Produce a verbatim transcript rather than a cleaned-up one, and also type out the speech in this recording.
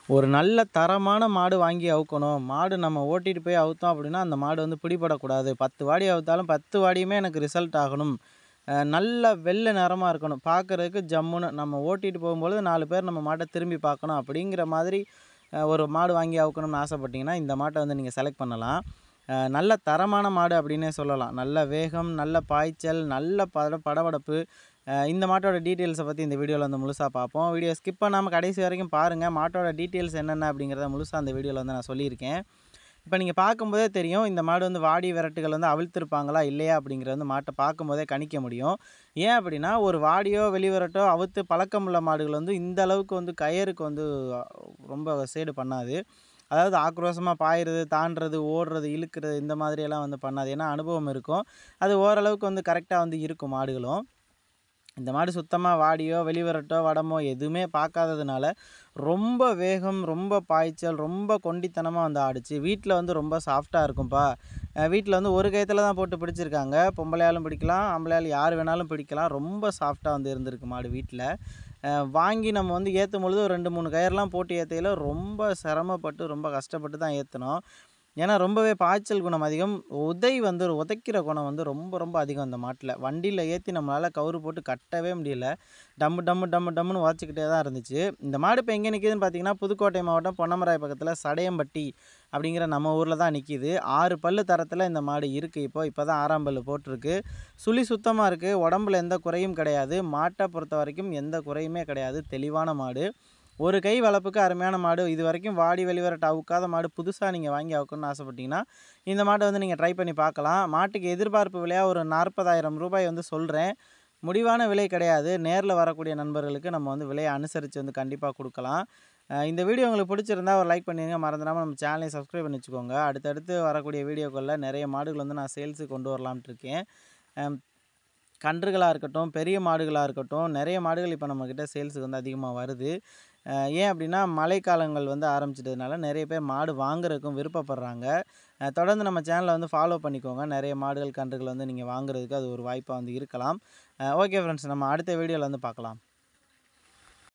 ஒரு நல்ல தரமான மாடு வாங்கி அவுக்கணும். மாடு நம்ம ஓட்டிட்டு போய் அவுத்தோம் அப்படின்னா, அந்த மாடு வந்து பிடிபடக்கூடாது. பத்து வாடி அவுத்தாலும் பத்து வாடியுமே எனக்கு ரிசல்ட் ஆகணும். அ நல்ல வெள்ளை நிறமா இருக்கணும். பார்க்கறதுக்கு ஜம்முன்னு நம்ம ஓட்டிட்டு போகும்பொழுது நாலு பேர் நம்ம மாட்ட திரும்பி பார்க்கணும். அப்படிங்கிற மாதிரி அ ஒரு மாடு வாங்கி அவுக்கணும்னு ஆசைப்பட்டீங்கன்னா, இந்த மாட்ட வந்து நீங்க செலக்ட் பண்ணலாம். அ நல்ல தரமான மாடு அப்படின்னே சொல்லலாம். நல்ல வேகம், நல்ல பாய்ச்சல், நல்ல பட படபடப்பு. அ இந்த மாட்டோட டீட்டெயில்ஸை பத்தி இந்த வீடியோல வந்து முழுசா பார்ப்போம். வீடியோ ஸ்கிப் பண்ணாம கடைசி வரைக்கும் பாருங்க. மாட்டோட டீட்டெயில்ஸ் என்னென்ன அப்படிங்கிறத முழுசா அந்த வீடியோல வந்து நான் சொல்லியிருக்கேன். இப்ப நீங்க பார்க்கும்போதே தெரியும், இந்த மாடு வந்து வாடி விரட்டுகள் வந்து அவிழ்த்திருப்பாங்களா, இல்லையா அப்படிங்கிறத வந்து மாட்ட பார்க்கும்போதே கணிக்க முடியும். ஏன் அப்படின்னா, ஒரு வாடியோ, வெளிவிரட்டோ அவுத்து பழக்கமுள்ள மாடுகள் வந்து இந்த அளவுக்கு வந்து கயருக்கு வந்து அ ரொம்ப சேடு பண்ணாது. அதாவது ஆக்ரோஷமா பாயிறது, தாண்டுறது, ஓடுறது, இழுக்கிறது இந்த மாதிரியெல்லாம் வந்து பண்ணாது. ஏன்னா அனுபவம் இருக்கும். அது ஓரளவுக்கு வந்து கரெக்ட்டா வந்து இருக்கும் மாடுகளும். இந்த மாடு சுத்தமா வாடியோ, வெளிவிரட்டோ, வடமோ எதுவுமே பார்க்காததுனால, ரொம்ப வேகம், ரொம்ப பாய்ச்சல், ரொம்ப கொண்டித்தனமா வந்து ஆடுச்சு. வீட்ல வந்து ரொம்ப சாஃப்ட்டா இருக்கும்பா. அ வீட்ல வந்து ஒரு கயத்துல தான் போட்டு பிடிச்சிருக்காங்க. பொம்பளையாலும் பிடிக்கலாம், ஆம்பளையாள் யார் வேணாலும் பிடிக்கலாம். ரொம்ப சாஃப்ட்டா வந்து இருந்திருக்கு மாடு வீட்ல. அ வாங்கி நம்ம வந்து ஏத்தும்பொழுது ஒரு ரெண்டு, மூணு கயர்லாம் போட்டு ஏத்தையில ரொம்ப சிரமப்பட்டு, ரொம்ப கஷ்டப்பட்டு தான் ஏத்துனோம். ஏன்னா ரொம்பவே பாய்ச்சல் குணம் அதிகம். உதை வந்து உதைக்கிற குணம் வந்து ரொம்ப ரொம்ப அதிகம் இந்த மாட்ல. வண்டியில ஏத்தி நம்மளால கவுரு போட்டு கட்டவே முடியல. டம்மு டம்மு டம்மு டம்முன்னு உதைச்சுக்கிட்டே தான் இருந்துச்சு. இந்த மாடு இப்ப எங்க நிக்குதுன்னு பார்த்தீங்கன்னா, புதுக்கோட்டை மாவட்டம் பொன்னமராவதி பக்கத்தில சடையம்பட்டி அப்படிங்கிற நம்ம ஊர்ல தான் நிக்கிது. ஆறு பல்லு தரத்தில இந்த மாடு இருக்கு இப்போ. இப்ப தான் ஆறாம் பல்லு போட்டிருக்கு. சுழி சுத்தமா இருக்கு. உடம்புல எந்த குறையும் கிடையாது. மாட்ட பொறுத்தவரைக்கும் எந்த குறையுமே கிடையாது. தெளிவான மாடு. ஒரு கை வளர்ப்புக்கு அருமையான மாடு. இதுவரைக்கும் வாடி வெளிவரட்ட அவுக்காத மாடு புதுசா நீங்க வாங்கி அவுக்கணும்னு ஆசைப்பட்டீங்கன்னா, இந்த மாட்ட வந்து நீங்க ட்ரை பண்ணி பார்க்கலாம். மாட்டுக்கு எதிர்பார்ப்பு விலையா ஒரு ரூ. நாற்பதாயிரம் வந்து சொல்றேன். முடிவான விலை கிடையாது. நேர்ல வரக்கூடிய நண்பர்களுக்கு நம்ம வந்து விலைய அனுசரிச்சு வந்து கண்டிப்பா குடுக்கலாம். அ இந்த வீடியோ உங்களுக்கு பிடிச்சிருந்தா ஒரு லைக் பண்ணிருங்க. மறந்துடாம நம்ம சேனலையும் சப்ஸ்கிரைப் பண்ணி வச்சுக்கோங்க. அடுத்தடுத்து வரக்கூடிய வீடியோக்கள்ல நெறைய மாடுகள் வந்து நான் சேல்ஸுக்கு கொண்டு வரலாம்ட்டு இருக்கேன். அம் கன்றுகளா இருக்கட்டும், பெரிய மாடுகளா இருக்கட்டும், நெறைய மாடுகள் இப்ப நம்மகிட்ட சேல்ஸுக்கு வந்து அதிகமா வருது. அ ஏன் அப்படின்னா, மழைக்காலங்கள் வந்து ஆரம்பிச்சிட்டதுனால நெறைய பேர் மாடு வாங்குறதுக்கும் விருப்பப்படுறாங்க. அ தொடர்ந்து நம்ம சேனல வந்து ஃபாலோ பண்ணிக்கோங்க. நெறைய மாடுகள், கன்றுகள் வந்து நீங்க வாங்குறதுக்கு அது ஒரு வாய்ப்பா வந்து இருக்கலாம். அ ஓகே ஃப்ரெண்ட்ஸ், நம்ம அடுத்த வீடியோல வந்து பார்க்கலாம்.